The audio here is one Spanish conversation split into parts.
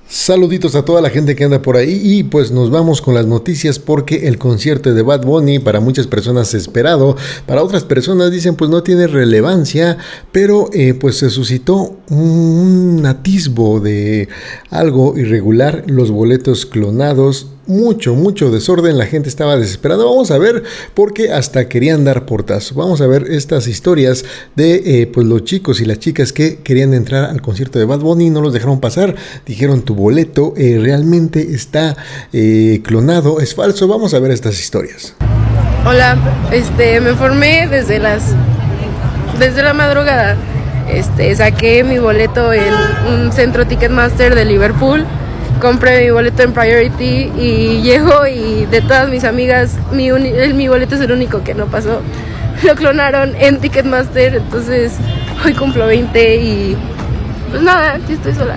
Saluditos a toda la gente que anda por ahí y pues nos vamos con las noticias porque el concierto de Bad Bunny para muchas personas esperado, para otras personas dicen pues no tiene relevancia, pero pues se suscitó un atisbo de algo irregular, los boletos clonados, mucho desorden, la gente estaba desesperada. Vamos a ver porque hasta querían dar portazo. Vamos a ver estas historias de pues los chicos y las chicas que querían entrar al concierto de Bad Bunny y no los dejaron pasar, dijeron tu boleto realmente está clonado, es falso. Vamos a ver estas historias. Hola, me formé desde la madrugada. Saqué mi boleto en un centro Ticketmaster de Liverpool. Compré mi boleto en Priority y llego y de todas mis amigas mi boleto es el único que no pasó. Lo clonaron en Ticketmaster, entonces hoy cumplo 20 y pues nada, aquí estoy sola.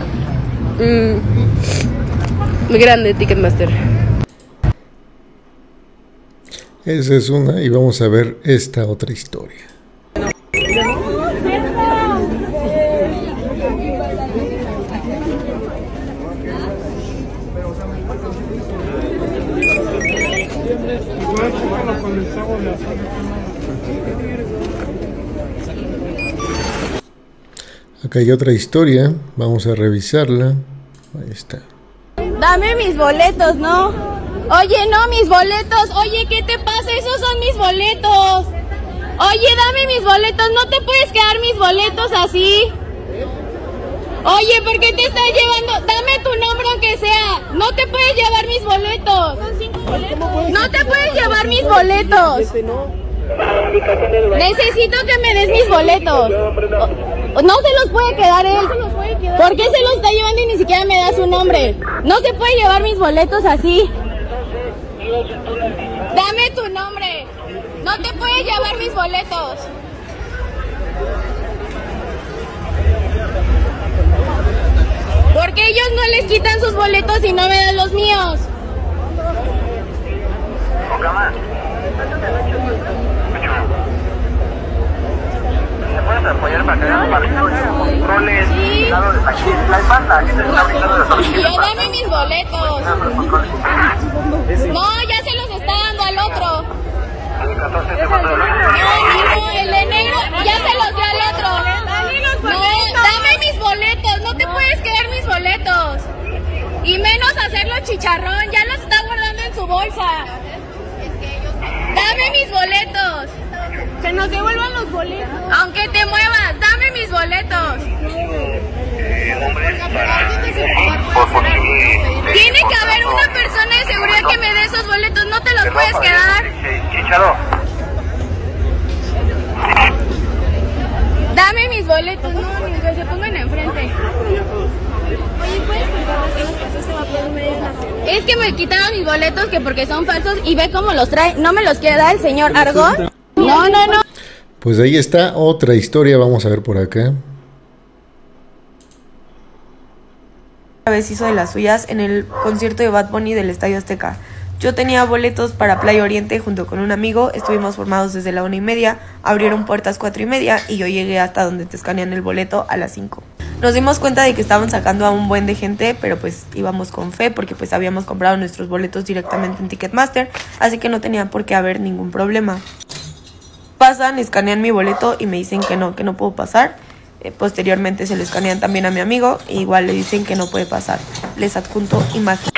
Muy grande Ticketmaster. Esa es una y vamos a ver esta otra historia. Acá hay otra historia, vamos a revisarla. Ahí está. Dame mis boletos, ¿no? Oye, no, mis boletos. Oye, ¿qué te pasa? Esos son mis boletos. Oye, dame mis boletos. No te puedes quedar mis boletos así. Oye, ¿por qué te estás llevando? Dame tu nombre aunque sea. No te puedes llevar mis boletos. Son 5 boletos. No te puedes llevar mis boletos. Necesito que me des mis boletos. No se los puede quedar él. ¿Por qué se los está llevando y ni siquiera me da su nombre? No se puede llevar mis boletos así. Dame tu nombre. No te puedes llevar mis boletos. ¿Por qué ellos no les quitan sus boletos y no me dan los míos? ¿Me puedes apoyar para que vean controles? Sí. Dame mis boletos. No, ya se los está dando al otro. No, el de negro ya se los dio al otro. No, dame mis boletos, no te puedes quedar mis boletos. Y menos hacerlo chicharrón, ya los está guardando en su bolsa. Dame mis boletos. Que nos devuelvan los boletos. Aunque te muevas, dame mis boletos. Tiene que haber una persona de seguridad que me dé esos boletos, no te los puedes quedar. Dame mis boletos, no, ni que se pongan enfrente. Es que me quitaron mis boletos que porque son falsos y ve cómo los trae. ¿No me los quiere dar el señor Argón? No. Pues ahí está otra historia, vamos a ver por acá. Una vez hizo de las suyas en el concierto de Bad Bunny del Estadio Azteca. Yo tenía boletos para Playa Oriente junto con un amigo, estuvimos formados desde la 1:30, abrieron puertas 4:30 y yo llegué hasta donde te escanean el boleto a las 5. Nos dimos cuenta de que estaban sacando a un buen de gente, pero pues íbamos con fe porque pues habíamos comprado nuestros boletos directamente en Ticketmaster, así que no tenía por qué haber ningún problema. Pasan, escanean mi boleto y me dicen que no puedo pasar. Posteriormente se le escanean también a mi amigo, e igual le dicen que no puede pasar. Les adjunto imagen.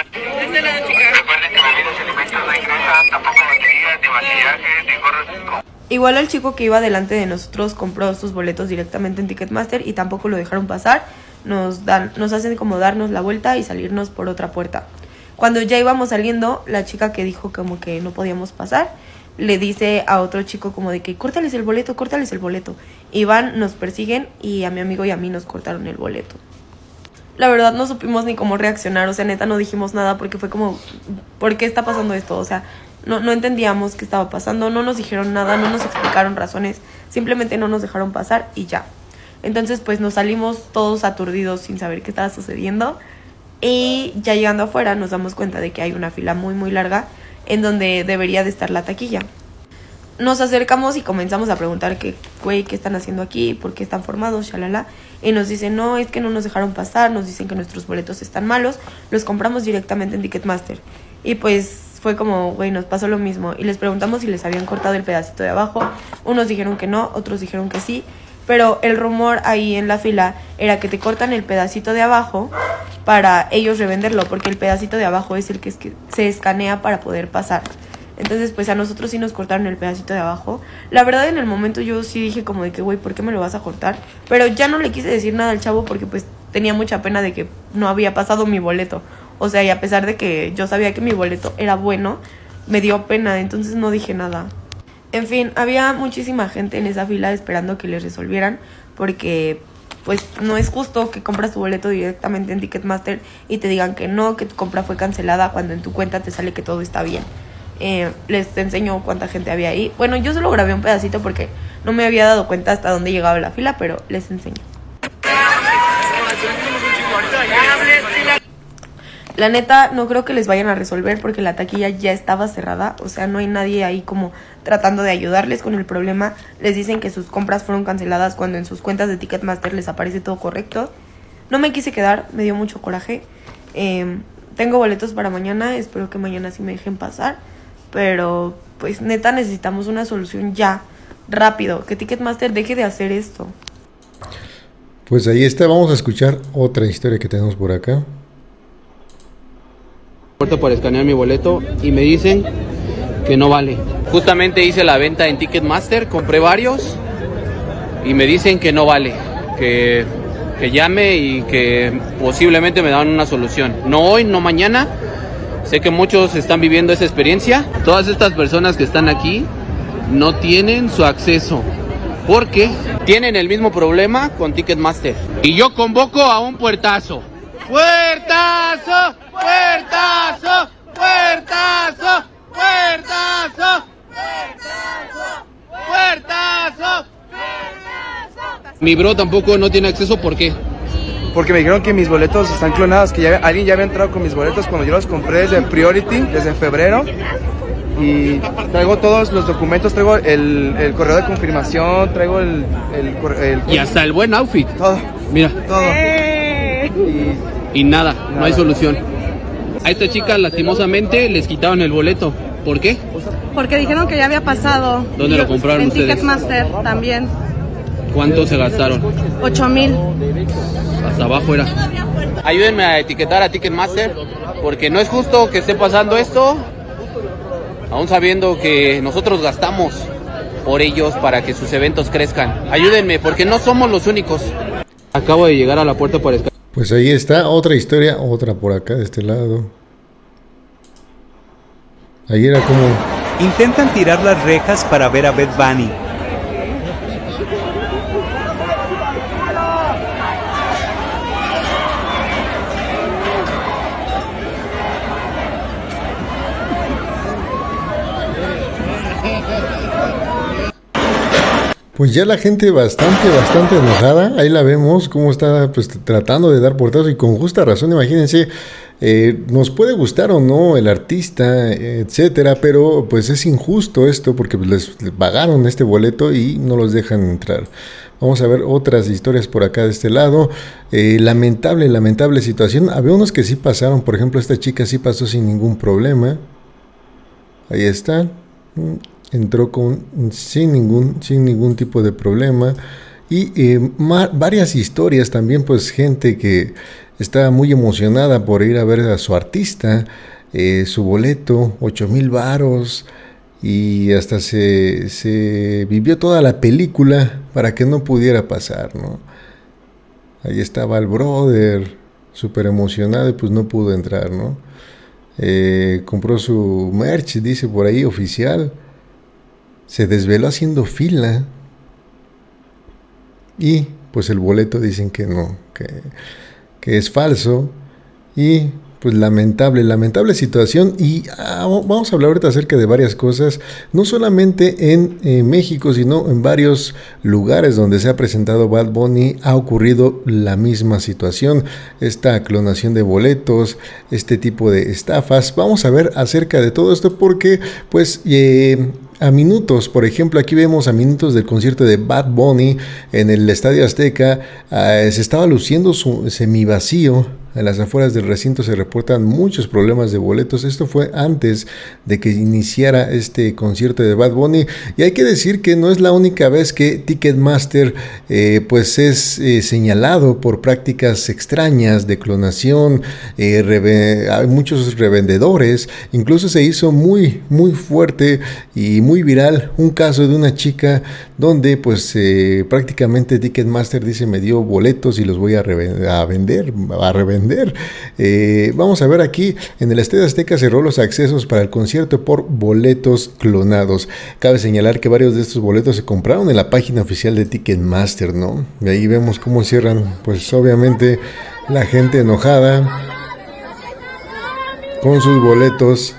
Igual al chico que iba delante de nosotros compró sus boletos directamente en Ticketmaster y tampoco lo dejaron pasar. Nos hacen como darnos la vuelta y salirnos por otra puerta. Cuando ya íbamos saliendo, la chica que dijo como que no podíamos pasar, le dice a otro chico como de que córtales el boleto. Y van, nos persiguen y a mi amigo y a mí nos cortaron el boleto. La verdad no supimos ni cómo reaccionar, o sea, neta no dijimos nada porque fue como, ¿por qué está pasando esto? O sea, no entendíamos qué estaba pasando, no nos dijeron nada, no nos explicaron razones, simplemente no nos dejaron pasar y ya. Entonces pues nos salimos todos aturdidos sin saber qué estaba sucediendo y ya llegando afuera nos damos cuenta de que hay una fila muy larga en donde debería de estar la taquilla. nos acercamos y comenzamos a preguntar que, güey, ¿qué están haciendo aquí? ¿Por qué están formados? Shalala. Y nos dicen, no, es que no nos dejaron pasar, nos dicen que nuestros boletos están malos, los compramos directamente en Ticketmaster. Y pues fue como, güey, nos pasó lo mismo. Y les preguntamos si les habían cortado el pedacito de abajo. Unos dijeron que no, otros dijeron que sí. Pero el rumor ahí en la fila era que te cortan el pedacito de abajo para ellos revenderlo, porque el pedacito de abajo es el que se escanea para poder pasar. Entonces, pues a nosotros sí nos cortaron el pedacito de abajo. La verdad, en el momento yo sí dije como de que, güey, ¿por qué me lo vas a cortar? Pero ya no le quise decir nada al chavo porque pues tenía mucha pena de que no había pasado mi boleto. O sea, y a pesar de que yo sabía que mi boleto era bueno, me dio pena, entonces no dije nada. En fin, había muchísima gente en esa fila esperando que les resolvieran porque pues no es justo que compras tu boleto directamente en Ticketmaster y te digan que no, que tu compra fue cancelada cuando en tu cuenta te sale que todo está bien. Les enseño cuánta gente había ahí. Bueno, yo solo grabé un pedacito porque no me había dado cuenta hasta dónde llegaba la fila, pero les enseño. La neta, no creo que les vayan a resolver porque la taquilla ya estaba cerrada. O sea, no hay nadie ahí como tratando de ayudarles con el problema. Les dicen que sus compras fueron canceladas cuando en sus cuentas de Ticketmaster les aparece todo correcto. No me quise quedar, me dio mucho coraje. Tengo boletos para mañana, espero que mañana sí me dejen pasar. Pero, pues, neta, necesitamos una solución ya, rápido. Que Ticketmaster deje de hacer esto. Pues ahí está, vamos a escuchar otra historia que tenemos por acá. Para escanear mi boleto y me dicen que no vale. Justamente hice la venta en Ticketmaster, compré varios y me dicen que no vale, que llame y que posiblemente me dan una solución. No hoy, no mañana. Sé que muchos están viviendo esa experiencia. Todas estas personas que están aquí no tienen su acceso porque tienen el mismo problema con Ticketmaster. Y yo convoco a un puertazo. ¡Puertazo! ¡Puertazo! ¡Puertazo! ¡Puertazo! ¡Puertazo! Mi bro tampoco no tiene acceso, ¿por qué? Porque me dijeron que mis boletos están clonados, que alguien ya había entrado con mis boletos cuando yo los compré desde Priority, desde febrero. Y traigo todos los documentos, traigo el correo de confirmación, traigo el y hasta el buen outfit. Todo. Mira. Todo. Y nada, no hay solución. A esta chica lastimosamente les quitaron el boleto. ¿Por qué? Porque dijeron que ya había pasado. ¿Dónde lo compraron en ustedes? En Ticketmaster también. ¿Cuánto se gastaron? 8,000. Hasta abajo era. Ayúdenme a etiquetar a Ticketmaster porque no es justo que esté pasando esto, aún sabiendo que nosotros gastamos por ellos para que sus eventos crezcan. Ayúdenme porque no somos los únicos. Acabo de llegar a la puerta por escalar. Pues ahí está otra historia, otra por acá de este lado. Ahí era como... Intentan tirar las rejas para ver a Bad Bunny. Pues ya la gente bastante enojada, ahí la vemos cómo está pues tratando de dar portazos y con justa razón, imagínense, nos puede gustar o no el artista, etcétera, pero pues es injusto esto porque pues, les pagaron este boleto y no los dejan entrar. Vamos a ver otras historias por acá de este lado. Lamentable situación. Había unos que sí pasaron, por ejemplo esta chica sí pasó sin ningún problema. Ahí está. Entró sin ningún tipo de problema. Y varias historias también, pues gente que estaba muy emocionada por ir a ver a su artista, su boleto, 8,000 varos, y hasta se vivió toda la película para que no pudiera pasar, ¿no? Ahí estaba el brother, súper emocionado, y pues no pudo entrar, ¿no? Compró su merch, dice por ahí, oficial. Se desveló haciendo fila y pues el boleto dicen que no, que es falso. Y pues lamentable situación. Y vamos a hablar ahorita acerca de varias cosas, no solamente en México, sino en varios lugares donde se ha presentado Bad Bunny ha ocurrido la misma situación, esta clonación de boletos, este tipo de estafas. Vamos a ver acerca de todo esto porque pues a minutos. Por ejemplo, aquí vemos a minutos del concierto de Bad Bunny en el Estadio Azteca. Se estaba luciendo su semivacío. En las afueras del recinto se reportan muchos problemas de boletos. Esto fue antes de que iniciara este concierto de Bad Bunny. Y hay que decir que no es la única vez que Ticketmaster pues es señalado por prácticas extrañas de clonación. Hay muchos revendedores. Incluso se hizo muy fuerte y muy viral un caso de una chica donde pues prácticamente Ticketmaster dice: me dio boletos y los voy a revender. Vamos a ver aquí, en el Estadio Azteca cerró los accesos para el concierto por boletos clonados. Cabe señalar que varios de estos boletos se compraron en la página oficial de Ticketmaster, ¿no? Y ahí vemos cómo cierran, pues obviamente la gente enojada con sus boletos.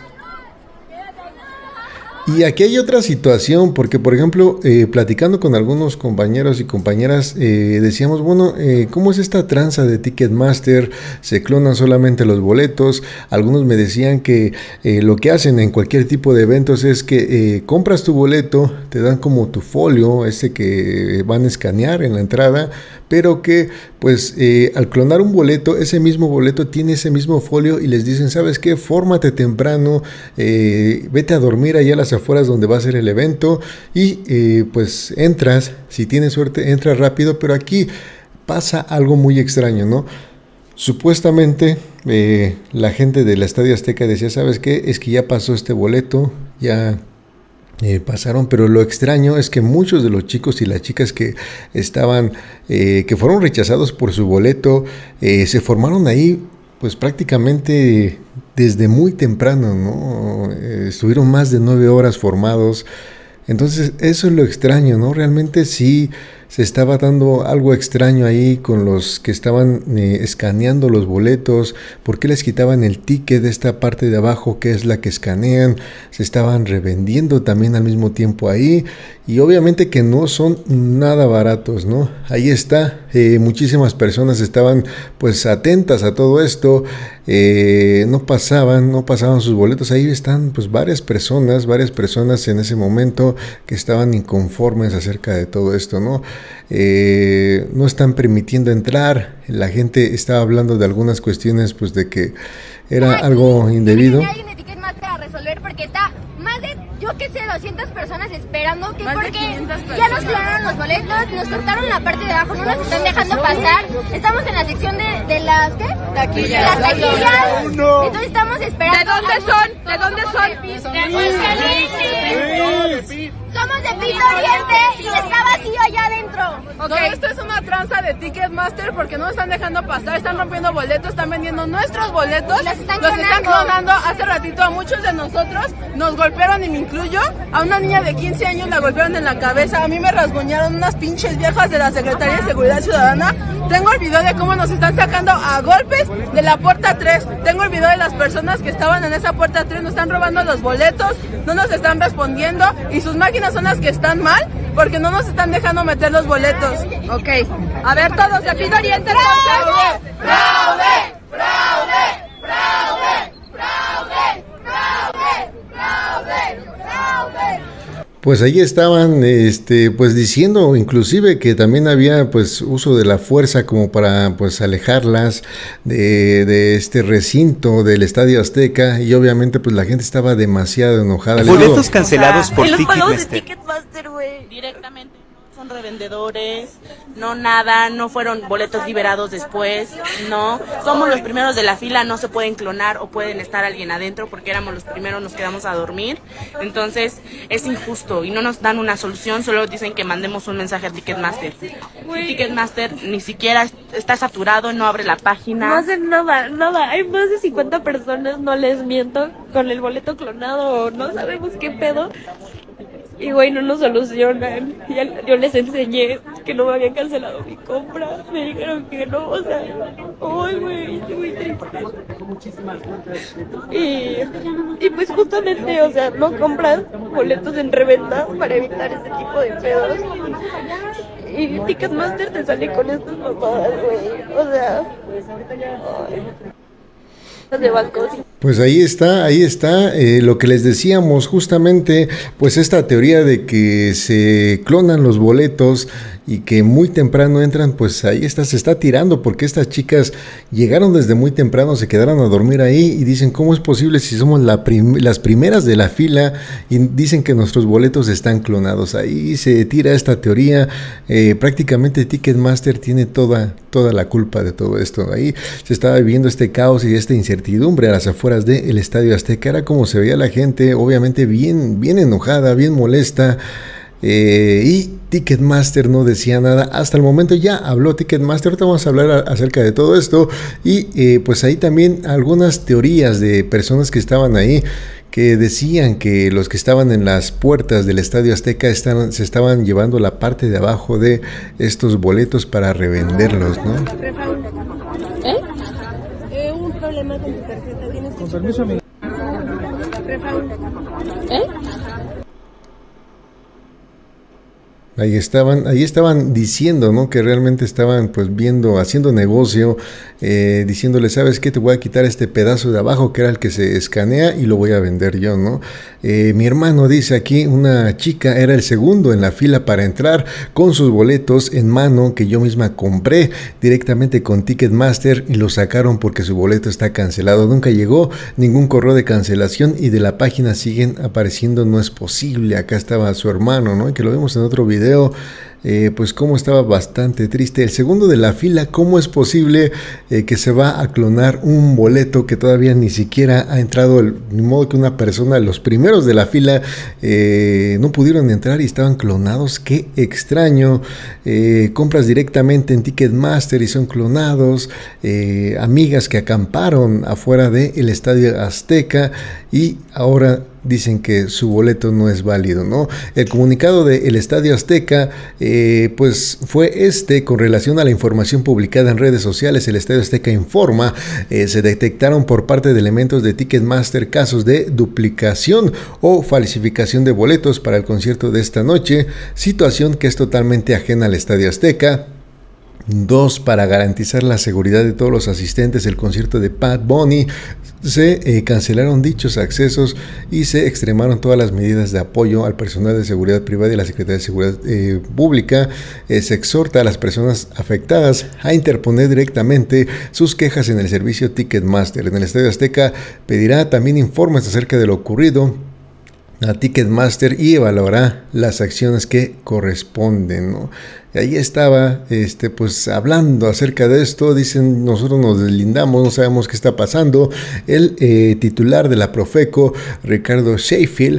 Y aquí hay otra situación, porque por ejemplo, platicando con algunos compañeros y compañeras, decíamos, bueno, ¿cómo es esta tranza de Ticketmaster? Se clonan solamente los boletos. Algunos me decían que lo que hacen en cualquier tipo de eventos es que compras tu boleto, te dan como tu folio, que van a escanear en la entrada, pero que pues al clonar un boleto, ese mismo boleto tiene ese mismo folio y les dicen: ¿sabes qué? Fórmate temprano, vete a dormir allá a las afueras donde va a ser el evento y pues entras, si tienes suerte, entras rápido. Pero aquí pasa algo muy extraño, ¿no? Supuestamente la gente del Estadio Azteca decía: ¿sabes qué? Es que ya pasó este boleto, ya pasaron, pero lo extraño es que muchos de los chicos y las chicas que estaban, que fueron rechazados por su boleto, se formaron ahí pues prácticamente desde muy temprano, ¿no? Estuvieron más de 9 horas formados. Entonces eso es lo extraño, ¿no? Realmente sí se estaba dando algo extraño ahí con los que estaban escaneando los boletos. ¿Por qué les quitaban el ticket de esta parte de abajo, que es la que escanean? Se estaban revendiendo también al mismo tiempo ahí. Y obviamente que no son nada baratos, ¿no? Ahí está, muchísimas personas estaban pues atentas a todo esto, no pasaban sus boletos. Ahí están pues varias personas en ese momento que estaban inconformes acerca de todo esto, ¿no? No están permitiendo entrar. La gente estaba hablando de algunas cuestiones pues de que era algo indebido. Porque está más de, yo que sé, 200 personas esperando, que porque ya nos clonaron los boletos, nos cortaron la parte de abajo, no nos están dejando pasar. Estamos en la sección de las, ¿qué? Taquillas. Las taquillas. Entonces estamos esperando. ¿De dónde son? ¿De dónde son? Somos de Pito Oriente y está vacío allá adentro. Todo esto es una tranza de Ticketmaster porque no nos están dejando pasar, están rompiendo boletos, están vendiendo nuestros boletos, los están clonando. Hace ratito a muchos de nosotros nos golpearon, y me incluyo, a una niña de 15 años la golpearon en la cabeza, a mí me rasguñaron unas pinches viejas de la Secretaría de Seguridad Ciudadana. Tengo el video de cómo nos están sacando a golpes de la puerta 3, tengo el video de las personas que estaban en esa puerta 3, nos están robando los boletos, no nos están respondiendo y sus máquinas son las que están mal porque no nos están dejando meter los boletos. Ok, a ver todos, de Pito Oriente. ¡Fraude! ¡Fraude! ¡Fraude! ¡Fraude! ¡Fraude! ¡Fraude! ¡Fraude! Pues ahí estaban pues diciendo inclusive que también había pues uso de la fuerza como para pues alejarlas de este recinto del Estadio Azteca, y obviamente pues la gente estaba demasiado enojada. Boletos cancelados por Ticketmaster, güey. Directamente. Son revendedores, no fueron boletos liberados después, no, somos los primeros de la fila, no se pueden clonar o pueden estar alguien adentro porque éramos los primeros, nos quedamos a dormir, entonces es injusto y no nos dan una solución, solo dicen que mandemos un mensaje a Ticketmaster. Ticketmaster ni siquiera está saturado, no abre la página. No hacen nada, hay más de 50 personas, no les miento, con el boleto clonado, no sabemos qué pedo. Y güey, no nos solucionan. Yo les enseñé que no me habían cancelado mi compra. Me dijeron que no, o sea, ay güey, estoy muy triste. Y pues justamente, o sea, no compras boletos en reventa para evitar este tipo de pedos. Y Ticketmaster te sale con estas mamadas, güey. O sea, de bancos. Pues ahí está lo que les decíamos justamente, pues esta teoría de que se clonan los boletos y que muy temprano entran, pues ahí está, se está tirando, porque estas chicas llegaron desde muy temprano, se quedaron a dormir ahí y dicen, ¿cómo es posible si somos las primeras de la fila? Y dicen que nuestros boletos están clonados. Ahí se tira esta teoría, prácticamente Ticketmaster tiene toda la culpa de todo esto. Ahí se estaba viviendo este caos y esta incertidumbre a las afueras del Estadio Azteca. Era como se veía la gente, obviamente bien enojada, bien molesta. Y Ticketmaster no decía nada. Hasta el momento ya habló Ticketmaster. Ahorita vamos a hablar acerca de todo esto. Y pues ahí también algunas teorías de personas que estaban ahí, que decían que los que estaban en las puertas del Estadio Azteca se estaban llevando la parte de abajo de estos boletos para revenderlos, ¿no? Un problema con tu tarjeta. ¿Tienes que... Con permiso, amigo. Ahí estaban diciendo, ¿no? Que realmente estaban pues haciendo negocio, diciéndole, ¿sabes qué? Te voy a quitar este pedazo de abajo que era el que se escanea y lo voy a vender yo, ¿no? Mi hermano dice aquí, una chica era el segundo en la fila para entrar con sus boletos en mano que yo misma compré directamente con Ticketmaster y lo sacaron porque su boleto está cancelado. Nunca llegó ningún correo de cancelación y de la página siguen apareciendo, no es posible. Acá estaba su hermano, ¿no? Que lo vimos en otro video. Pues como estaba bastante triste. El segundo de la fila, ¿cómo es posible que se va a clonar un boleto que todavía ni siquiera ha entrado? Ni modo que una persona, los primeros de la fila no pudieron entrar y estaban clonados. Qué extraño. Compras directamente en Ticketmaster y son clonados. Amigas que acamparon afuera del Estadio Azteca y ahora dicen que su boleto no es válido, ¿no? El comunicado del Estadio Azteca pues fue con relación a la información publicada en redes sociales. El Estadio Azteca informa, se detectaron por parte de elementos de Ticketmaster casos de duplicación o falsificación de boletos para el concierto de esta noche, situación que es totalmente ajena al Estadio Azteca. 2. Para garantizar la seguridad de todos los asistentes del concierto de Bad Bunny, se cancelaron dichos accesos y se extremaron todas las medidas de apoyo al personal de seguridad privada y la Secretaría de Seguridad Pública. Se exhorta a las personas afectadas a interponer directamente sus quejas en el servicio Ticketmaster. En el Estadio Azteca pedirá también informes acerca de lo ocurrido a Ticketmaster y evaluará las acciones que corresponden, ¿no? Y ahí estaba, pues hablando acerca de esto. Dicen, nosotros nos deslindamos, no sabemos qué está pasando. El titular de la Profeco, Ricardo Sheffield,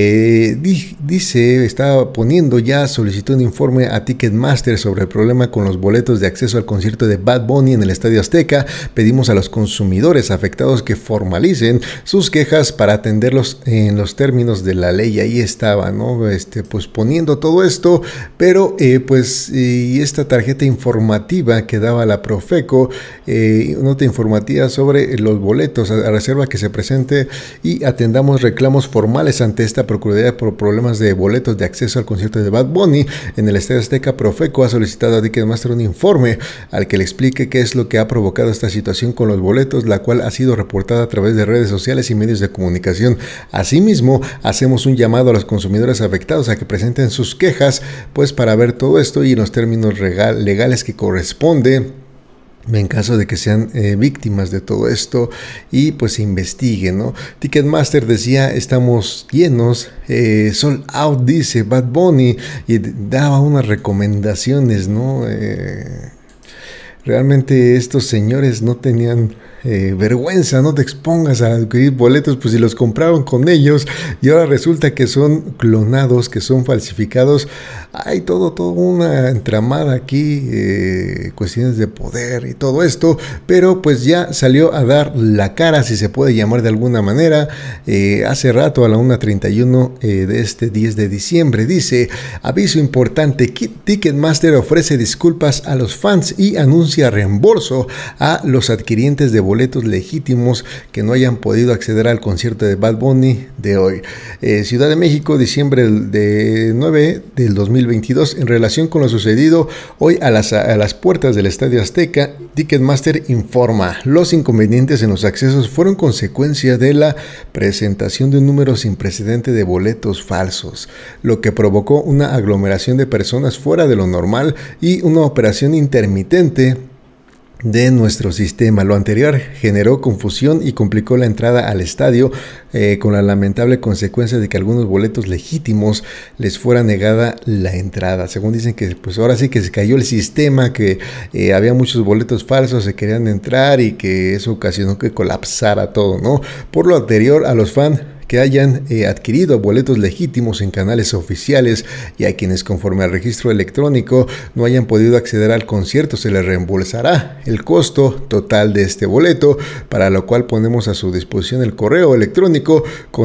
dice, estaba poniendo ya, solicitó un informe a Ticketmaster sobre el problema con los boletos de acceso al concierto de Bad Bunny en el Estadio Azteca. Pedimos a los consumidores afectados que formalicen sus quejas para atenderlos en los términos de la ley. Ahí estaba, ¿no? Pues poniendo todo esto, pero pues y esta tarjeta informativa que daba la Profeco, nota informativa sobre los boletos a reserva que se presente y atendamos reclamos formales ante esta Procuraduría por problemas de boletos de acceso al concierto de Bad Bunny en el Estadio Azteca. Profeco ha solicitado a Ticketmaster un informe al que le explique qué es lo que ha provocado esta situación con los boletos, la cual ha sido reportada a través de redes sociales y medios de comunicación. Asimismo, hacemos un llamado a los consumidores afectados a que presenten sus quejas, pues para ver todo esto y en los términos legales que corresponde en caso de que sean víctimas de todo esto y pues se investiguen, ¿no? Ticketmaster decía, estamos llenos, sold out, dice Bad Bunny, y daba unas recomendaciones, ¿no? Realmente estos señores no tenían vergüenza, no te expongas a adquirir boletos, pues si los compraron con ellos y ahora resulta que son clonados, que son falsificados. Hay todo una entramada aquí, cuestiones de poder y todo esto, pero pues ya salió a dar la cara, si se puede llamar de alguna manera, hace rato a la 1:31 de este 10 de diciembre. Dice, aviso importante, Ticketmaster ofrece disculpas a los fans y anuncia anuncia reembolso a los adquirientes de boletos legítimos que no hayan podido acceder al concierto de Bad Bunny de hoy. Ciudad de México, diciembre de 9 del 2022. En relación con lo sucedido hoy a las puertas del Estadio Azteca, Ticketmaster informa: los inconvenientes en los accesos fueron consecuencia de la presentación de un número sin precedente de boletos falsos, lo que provocó una aglomeración de personas fuera de lo normal y una operación intermitente de nuestro sistema. Lo anterior generó confusión y complicó la entrada al estadio, con la lamentable consecuencia de que algunos boletos legítimos les fuera negada la entrada. Según dicen que pues ahora sí que se cayó el sistema, que había muchos boletos falsos, se querían entrar y que eso ocasionó que colapsara todo, ¿no? Por lo anterior, a los fans que hayan adquirido boletos legítimos en canales oficiales y a quienes conforme al registro electrónico no hayan podido acceder al concierto, se les reembolsará el costo total de este boleto, para lo cual ponemos a su disposición el correo electrónico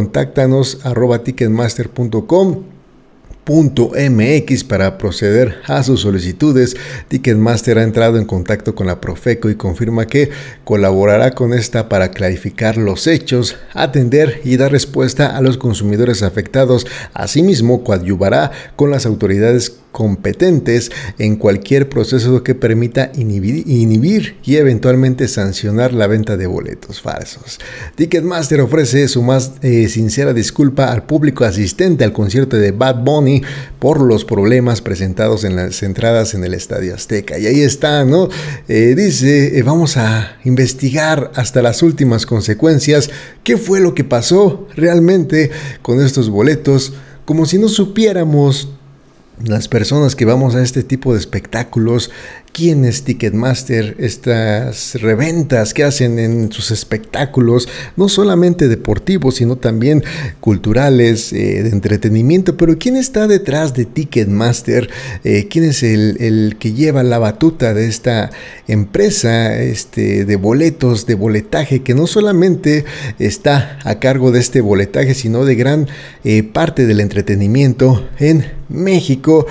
contáctanos@ticketmaster.com.mx para proceder a sus solicitudes. Ticketmaster ha entrado en contacto con la Profeco y confirma que colaborará con esta para clarificar los hechos, atender y dar respuesta a los consumidores afectados. Asimismo, coadyuvará con las autoridades competentes en cualquier proceso que permita inhibir y eventualmente sancionar la venta de boletos falsos. Ticketmaster ofrece su más sincera disculpa al público asistente al concierto de Bad Bunny por los problemas presentados en las entradas en el Estadio Azteca. Y ahí está, ¿no? Dice, vamos a investigar hasta las últimas consecuencias. ¿Qué fue lo que pasó realmente con estos boletos? Como si no supiéramos, las personas que vamos a este tipo de espectáculos, quién es Ticketmaster, estas reventas que hacen en sus espectáculos, no solamente deportivos, sino también culturales, de entretenimiento. Pero quién está detrás de Ticketmaster, quién es el que lleva la batuta de esta empresa de boletos, de boletaje, que no solamente está a cargo de este boletaje, sino de gran parte del entretenimiento en México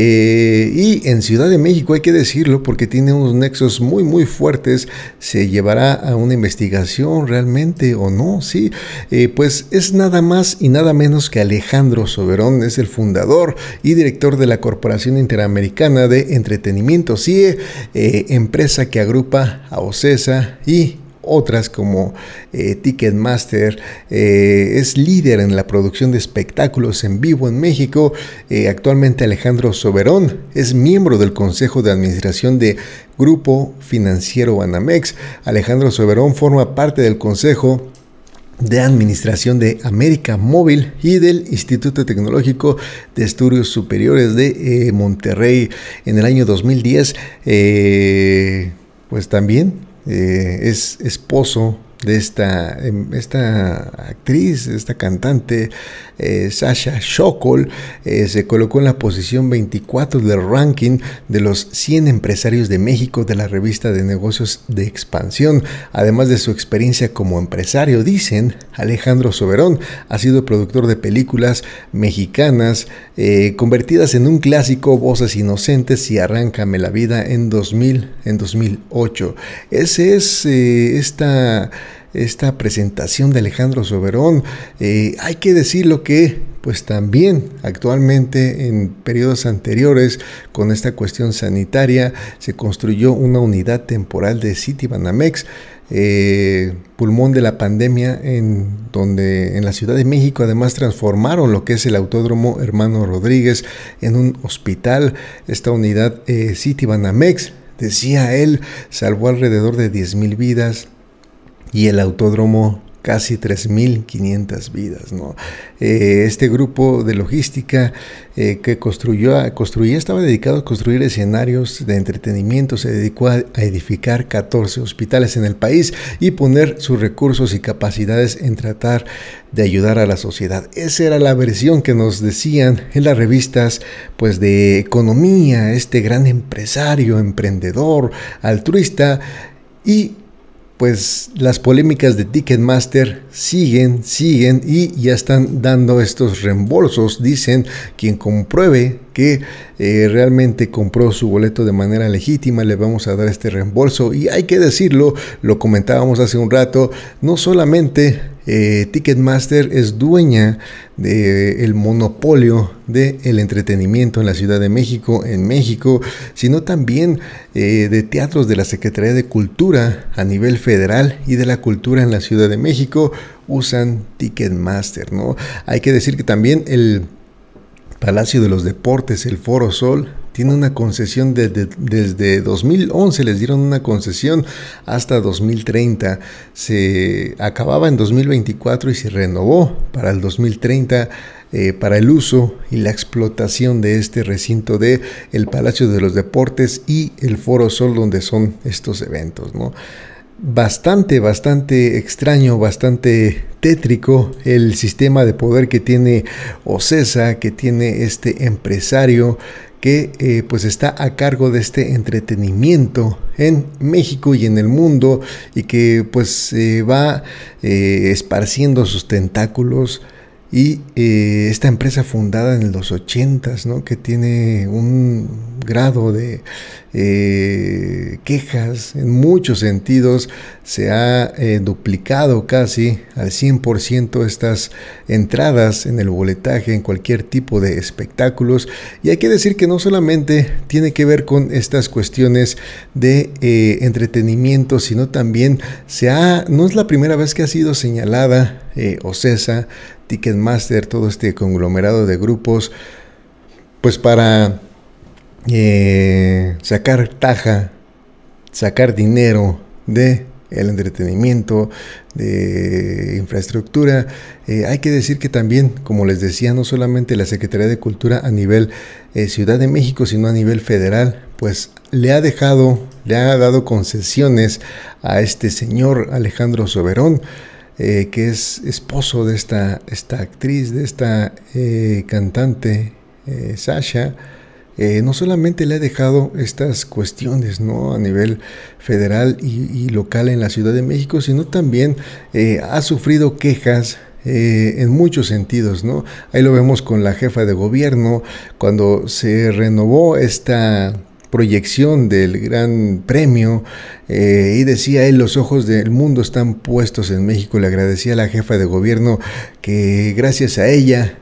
y en Ciudad de México, hay que decirlo, porque tiene unos nexos muy fuertes. ¿Se llevará a una investigación realmente o no? Sí, pues es nada más y nada menos que Alejandro Soberón. Es el fundador y director de la Corporación Interamericana de Entretenimiento, CIE, empresa que agrupa a OCESA y otras como Ticketmaster. Es líder en la producción de espectáculos en vivo en México. Actualmente Alejandro Soberón es miembro del Consejo de Administración de Grupo Financiero Banamex. Alejandro Soberón forma parte del Consejo de Administración de América Móvil y del Instituto Tecnológico de Estudios Superiores de Monterrey. En el año 2010, pues también es esposo de esta actriz, esta cantante, Sasha Sokol. Se colocó en la posición 24 del ranking de los 100 empresarios de México de la revista de negocios de Expansión. Además de su experiencia como empresario, dicen, Alejandro Soberón ha sido productor de películas mexicanas convertidas en un clásico, Voces Inocentes y Arráncame la Vida en 2008. Ese es esta presentación de Alejandro Soberón. Hay que decirlo que pues también actualmente en periodos anteriores con esta cuestión sanitaria se construyó una unidad temporal de Citibanamex, pulmón de la pandemia, en donde en la Ciudad de México además transformaron lo que es el Autódromo Hermano Rodríguez en un hospital. Esta unidad Citibanamex, decía él, salvó alrededor de 10,000 vidas y el autódromo casi 3,500 vidas, ¿no? Este grupo de logística que construía, estaba dedicado a construir escenarios de entretenimiento. Se dedicó a edificar 14 hospitales en el país y poner sus recursos y capacidades en tratar de ayudar a la sociedad. Esa era la versión que nos decían en las revistas pues de economía, este gran empresario, emprendedor, altruista. Y pues las polémicas de Ticketmaster siguen y ya están dando estos reembolsos. Dicen, quien compruebe que realmente compró su boleto de manera legítima, le vamos a dar este reembolso. Y hay que decirlo, lo comentábamos hace un rato, no solamente Ticketmaster es dueña del monopolio del entretenimiento en la Ciudad de México, sino también de teatros de la Secretaría de Cultura a nivel federal y de la cultura en la Ciudad de México usan Ticketmaster, ¿no? Hay que decir que también el Palacio de los Deportes, el Foro Sol, tiene una concesión desde 2011, les dieron una concesión hasta 2030. Se acababa en 2024 y se renovó para el 2030 para el uso y la explotación de este recinto de el Palacio de los Deportes y el Foro Sol, donde son estos eventos, ¿no? Bastante extraño, bastante tétrico el sistema de poder que tiene OCESA, que tiene este empresario que pues está a cargo de este entretenimiento en México y en el mundo, y que pues va esparciendo sus tentáculos. Y esta empresa fundada en los 80s, ¿no?, que tiene un grado de quejas en muchos sentidos, se ha duplicado casi al 100% estas entradas en el boletaje en cualquier tipo de espectáculos. Y hay que decir que no solamente tiene que ver con estas cuestiones de entretenimiento, sino también no es la primera vez que ha sido señalada OCESA, Ticketmaster, todo este conglomerado de grupos, pues para sacar dinero de el entretenimiento, de infraestructura. Hay que decir que también, como les decía, no solamente la Secretaría de Cultura a nivel Ciudad de México, sino a nivel federal, pues le ha dado concesiones a este señor Alejandro Soberón, que es esposo de esta actriz, de esta cantante, Sasha. No solamente le ha dejado estas cuestiones, ¿no?, a nivel federal y local en la Ciudad de México, sino también ha sufrido quejas en muchos sentidos, ¿no? Ahí lo vemos con la jefa de gobierno, cuando se renovó esta proyección del Gran Premio, y decía él, los ojos del mundo están puestos en México. Le agradecía a la jefa de gobierno que gracias a ella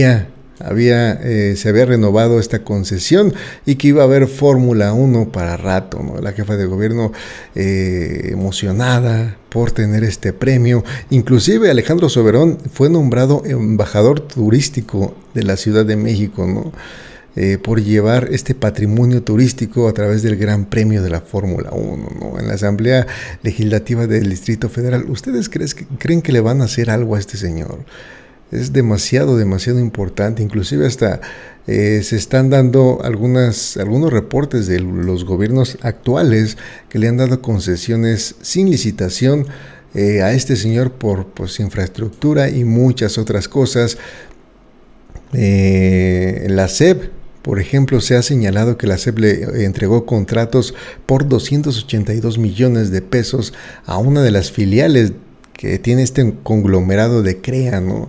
se había renovado esta concesión y que iba a haber Fórmula 1 para rato, ¿no? La jefa de gobierno emocionada por tener este premio. Inclusive Alejandro Soberón fue nombrado embajador turístico de la Ciudad de México, ¿no?, por llevar este patrimonio turístico a través del Gran Premio de la Fórmula 1, ¿no?, en la Asamblea Legislativa del Distrito Federal. ¿Ustedes creen que le van a hacer algo a este señor? Es demasiado importante. Inclusive hasta se están dando algunos reportes de los gobiernos actuales que le han dado concesiones sin licitación a este señor por pues, infraestructura y muchas otras cosas. La SEP, por ejemplo, se ha señalado que la SEP le entregó contratos por 282 millones de pesos a una de las filiales que tiene este conglomerado de CREA, ¿no?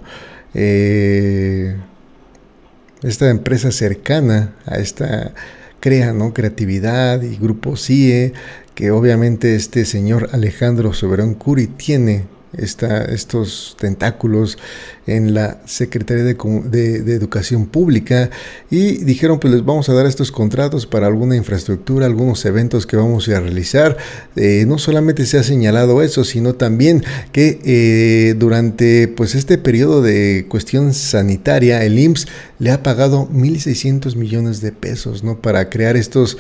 Esta empresa cercana a esta CREA, ¿no?, Creatividad y Grupo CIE, que obviamente este señor Alejandro Soberón Curi tiene estos tentáculos en la Secretaría de Educación Pública, y dijeron, pues les vamos a dar estos contratos para alguna infraestructura, algunos eventos que vamos a realizar. No solamente se ha señalado eso, sino también que durante pues este periodo de cuestión sanitaria, el IMSS le ha pagado 1,600 millones de pesos, ¿no?, para crear estos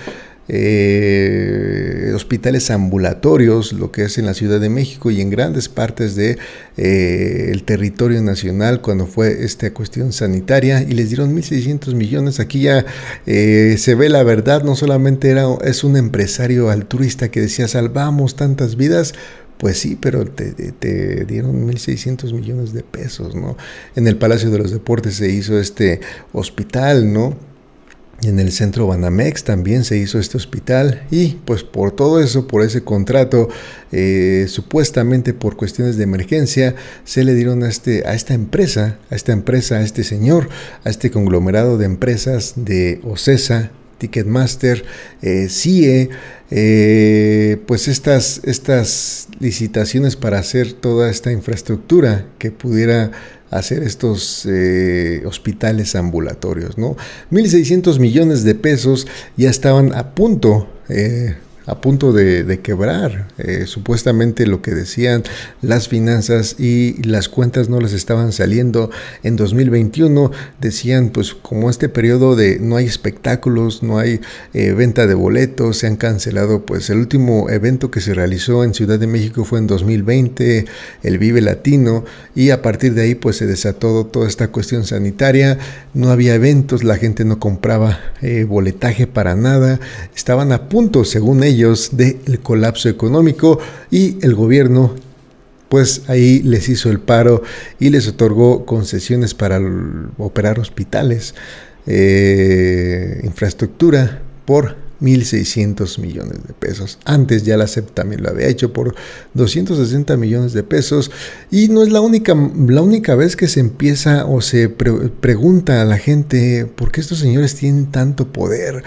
hospitales ambulatorios, lo que es en la Ciudad de México y en grandes partes de el territorio nacional cuando fue esta cuestión sanitaria, y les dieron 1,600 millones. Aquí ya se ve la verdad. No solamente es un empresario altruista que decía salvamos tantas vidas. Pues sí, pero te dieron 1,600 millones de pesos, ¿no? En el Palacio de los Deportes se hizo este hospital, ¿no? En el centro Banamex también se hizo este hospital y pues por todo eso, por ese contrato, supuestamente por cuestiones de emergencia, se le dieron a esta empresa, a este señor, a este conglomerado de empresas de OCESA, Ticketmaster, CIE, pues estas licitaciones para hacer toda esta infraestructura que pudiera hacer estos hospitales ambulatorios, ¿no? 1.600 millones de pesos ya estaban a punto de quebrar. Supuestamente lo que decían las finanzas y las cuentas no les estaban saliendo. En 2021 decían, pues como este periodo de no hay espectáculos, no hay venta de boletos, se han cancelado. Pues el último evento que se realizó en Ciudad de México fue en 2020, el Vive Latino, y a partir de ahí pues se desató toda esta cuestión sanitaria. No había eventos, la gente no compraba boletaje para nada, estaban a punto, según ellos, del colapso económico, y el gobierno pues ahí les hizo el paro y les otorgó concesiones para operar hospitales, infraestructura por 1.600 millones de pesos. Antes ya la SEP también lo había hecho por 260 millones de pesos, y no es la única vez que se empieza o se pregunta a la gente por qué estos señores tienen tanto poder.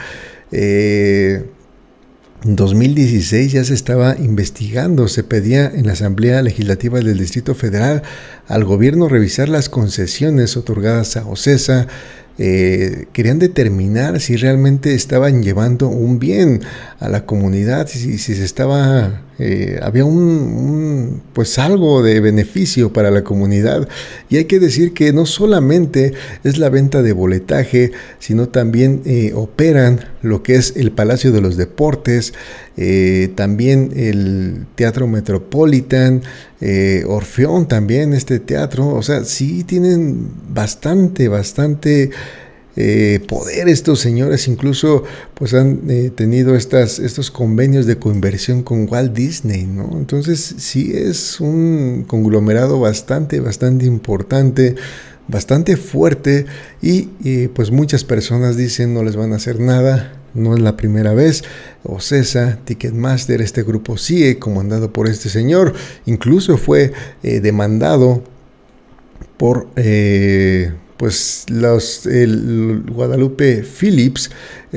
En 2016 ya se estaba investigando, se pedía en la Asamblea Legislativa del Distrito Federal al gobierno revisar las concesiones otorgadas a OCESA. Querían determinar si realmente estaban llevando un bien a la comunidad, si se estaba había pues algo de beneficio para la comunidad. Y hay que decir que no solamente es la venta de boletaje, sino también operan lo que es el Palacio de los Deportes, también el Teatro Metropolitan, Orfeón también, este teatro. O sea, sí tienen bastante poder estos señores. Incluso pues han tenido estos convenios de coinversión con Walt Disney, ¿no? Entonces sí es un conglomerado bastante importante, bastante fuerte, y pues muchas personas dicen no les van a hacer nada. No es la primera vez. OCESA, Ticketmaster, este grupo CIE, comandado por este señor, incluso fue demandado por pues el Guadalupe Phillips,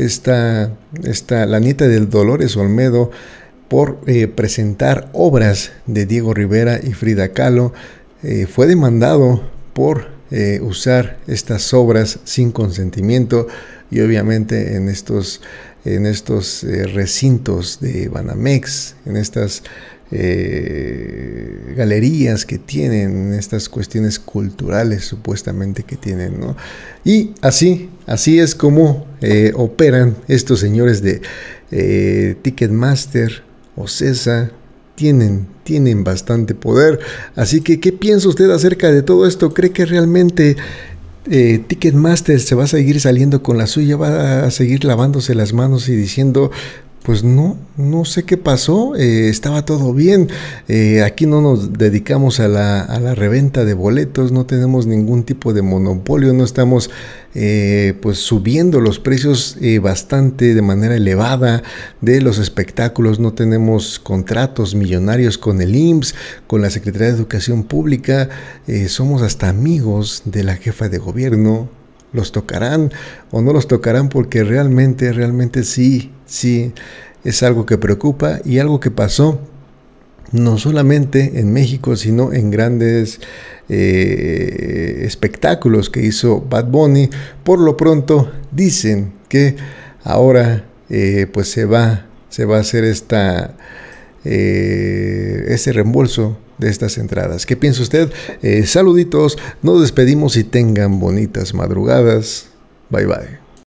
la nieta del Dolores Olmedo, por presentar obras de Diego Rivera y Frida Kahlo. Fue demandado por usar estas obras sin consentimiento, y obviamente en estos recintos de Banamex, en estas galerías que tienen, en estas cuestiones culturales supuestamente que tienen, ¿no? Y así es como operan estos señores de Ticketmaster, OCESA. Tienen bastante poder. Así que, ¿qué piensa usted acerca de todo esto? ¿Cree que realmente Ticketmaster se va a seguir saliendo con la suya, va a seguir lavándose las manos y diciendo, pues no sé qué pasó, estaba todo bien, aquí no nos dedicamos a la reventa de boletos, no tenemos ningún tipo de monopolio, no estamos pues subiendo los precios bastante de manera elevada de los espectáculos, no tenemos contratos millonarios con el IMSS, con la Secretaría de Educación Pública, somos hasta amigos de la jefa de gobierno. ¿Los tocarán o no los tocarán? Porque realmente sí es algo que preocupa, y algo que pasó no solamente en México, sino en grandes espectáculos que hizo Bad Bunny. Por lo pronto dicen que ahora pues se va a hacer ese reembolso de estas entradas. ¿Qué piensa usted? Saluditos, nos despedimos y tengan bonitas madrugadas. Bye bye.